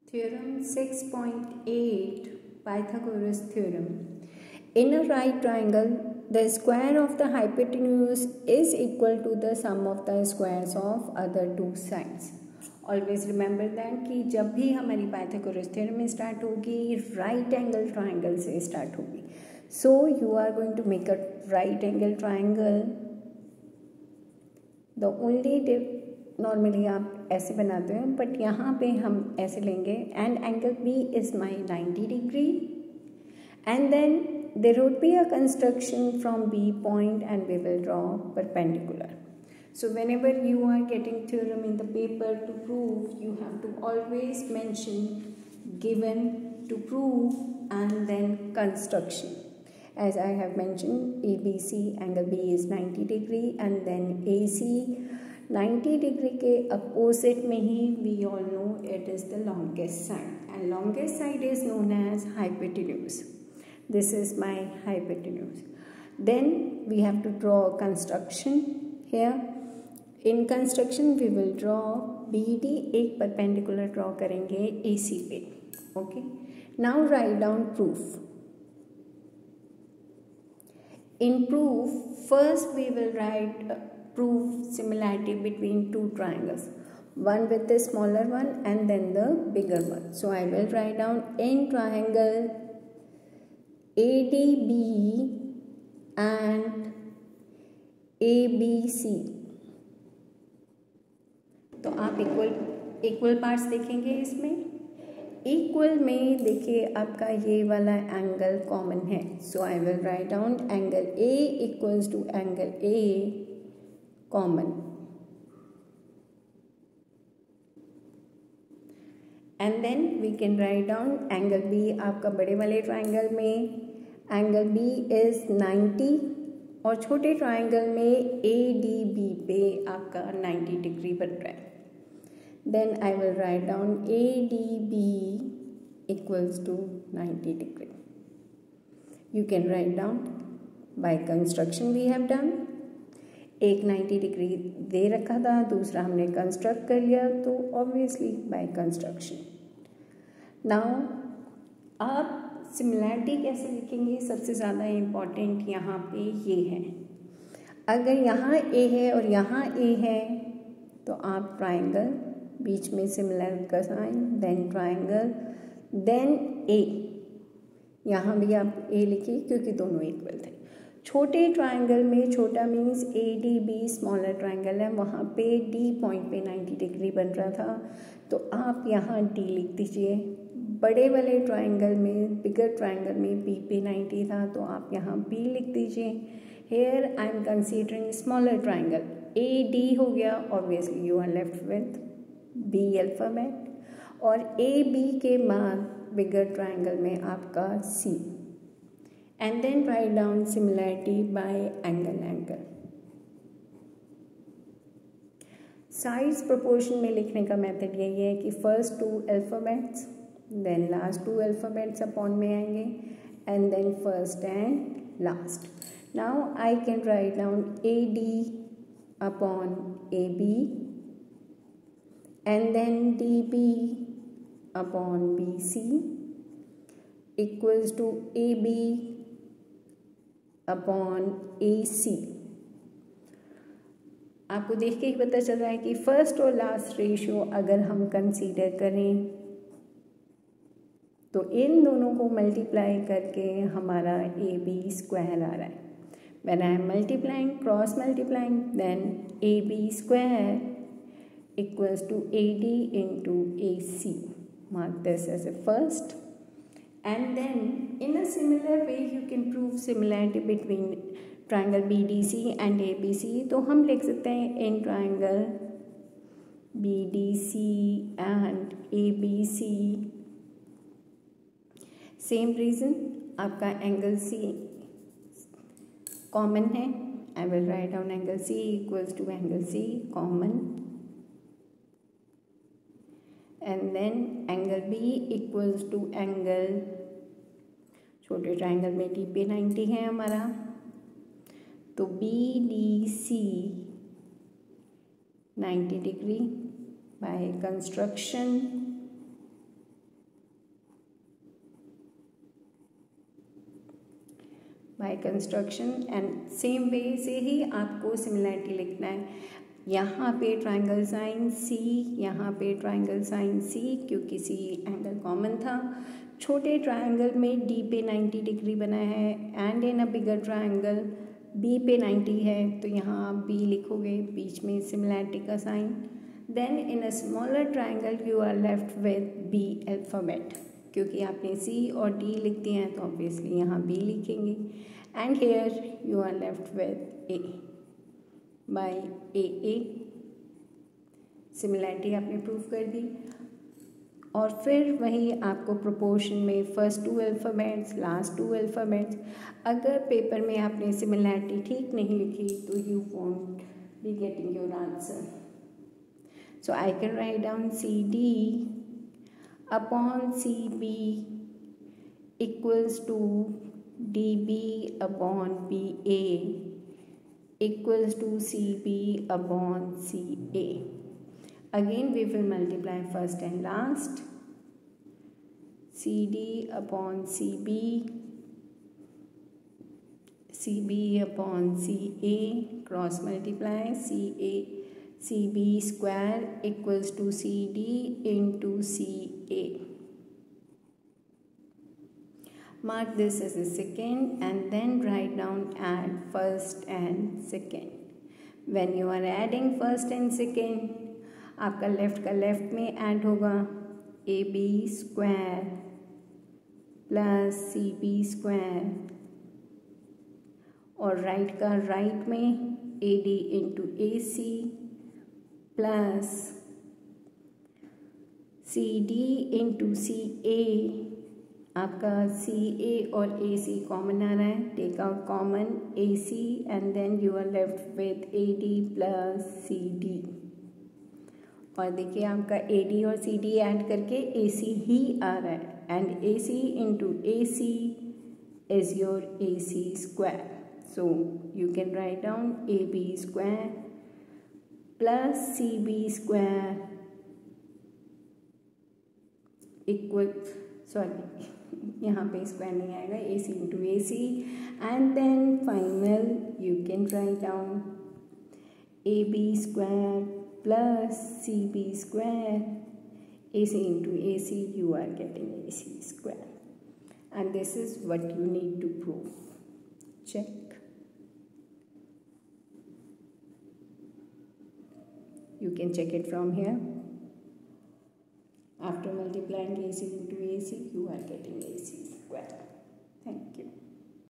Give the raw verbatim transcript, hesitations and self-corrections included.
Theorem six point eight, Pythagoras theorem. In a right triangle, the square of the hypotenuse is equal to the sum of the squares of other two sides. Always remember that कि जब भी हमारी Pythagoras theorem start होगी right angle triangle से start होगी. So you are going to make a right angle triangle. The only normally आप ऐसे बनाते हैं बट यहाँ पे हम ऐसे लेंगे and angle B is my ninety degree and then there would be a construction from B point and we will draw perpendicular. So whenever you are getting theorem in the paper to prove, you have to always mention given to prove and then construction. As I have mentioned, A B C angle B is ninety degree and then A C ninety degree के opposite में ही we all know it is the longest side and longest side is known as hypotenuse. This is my hypotenuse. Then we have to draw a construction here. In construction we will draw B D एक perpendicular draw करेंगे A C पे. Okay. Now write down proof. In proof, first we will write uh, prove similarity between two triangles. One with the smaller one and then the bigger one. So I will write down in triangle A D B and A B C. तो आप equal equal parts देखेंगे इसमें. Equal में देखिए आपका ये वाला angle common है. So I will write down angle A equals to angle A common and then we can write down angle B. आपका बड़े वाले ट्राइंगल में एंगल B इज नाइन्टी और छोटे ट्राइंगल में A D B पे आपका नाइन्टी डिग्री बन रहा है. Then I will write down A D B equals to ninety degree. You can write down by construction we have done. एक ninety degree दे रखा था, दूसरा हमने कंस्ट्रक्ट कर लिया, तो ऑब्वियसली बाय कंस्ट्रक्शन. नाउ आप सिमिलैरिटी कैसे लिखेंगे? सबसे ज़्यादा इम्पॉर्टेंट यहाँ पे ये है. अगर यहाँ A है और यहाँ A है तो आप ट्राइंगल बीच में सिमिलर का sign then triangle then A. यहाँ भी आप A लिखिए क्योंकि दोनों इक्वल थे. छोटे ट्राइंगल में छोटा means A D B smaller triangle है, वहाँ पे D पॉइंट पे नाइन्टी डिग्री बन रहा था तो आप यहाँ D लिख दीजिए. बड़े वाले ट्राइंगल में बिगर ट्राइंगल में B पे नाइन्टी था तो आप यहाँ B लिख दीजिए. Here I am considering smaller triangle. A D हो गया, obviously you are left with B alphabet और A B के बाद बिगर ट्राइंगल में आपका C and then write down similarity by angle angle. Sides proportion में लिखने का मेथड यही है कि first two alphabets then last two alphabets upon में आएंगे and then first and last. Now I can write down A D upon A B and then D B upon B C equals to A B upon A C. आपको देख के ही पता चल रहा है कि फर्स्ट और लास्ट रेशियो अगर हम कंसीडर करें तो इन दोनों को मल्टीप्लाई करके हमारा A B स्क्वायर आ रहा है. When I am multiplying cross multiplying then A B square equals to A D into A C. Mark this as a first and then in a similar way you can prove similarity between triangle B D C and A B C. तो हम लिख सकते हैं in triangle B D C and A B C. Same reason, आपका angle C common है. I will write down angle C equals to angle C common and then angle B equals to angle छोटे triangle में D पे ninety है हमारा तो B D C ninety degree by construction by construction. And same way से ही आपको similarity लिखना है। यहाँ पे ट्राइंगल साइन सी, यहाँ पे ट्राइंगल साइन सी, क्योंकि सी एंगल कॉमन था। छोटे ट्राइंगल में डी पे नाइन्टी डिग्री बना है and in a bigger triangle B पे नाइन्टी है, तो यहाँ आप बी लिखोगे, बीच में सिमिलैरिटी का sign. Then in a smaller triangle you are left with B alphabet, क्योंकि आपने सी और डी लिख दिए हैं तो ऑब्वियसली यहाँ बी लिखेंगे। And here you are left with A by A A. Similarity आपने प्रूव कर दी। और फिर वही आपको प्रोपोर्शन में first two alphabets, last two alphabets. अगर पेपर में आपने सिमिलैरिटी ठीक नहीं लिखी तो you won't be getting your answer. So I can write down C D upon C B equals to D B upon B A equals to C B upon C A. Again we will multiply first and last. C D upon C B, C B upon C A, cross multiply C A, C B square equals to C D into C A. Mark this as a second and then write down add first and second. When you are adding first and second, आपका left का left में add होगा A B square plus C B square, और right का right में A D into A C plus C D into C A. आपका C ए और ए सी common आ रहा है, take out common A C and then you are left with A D plus C D. और देखिए आपका ए डी और C D add करके ए सी ही आ रहा है, and A C into A C is your A C square. So you can write down A B square plus C B square equal, sorry यहाँ पे स्क्वायर नहीं आएगा, A C into A C. And then final you can write down A B square plus C B square, A C into A C, you are getting A C square. And this is what you need to prove. Check, you can check it from here. After multiplying A C into A C, you are getting A C square.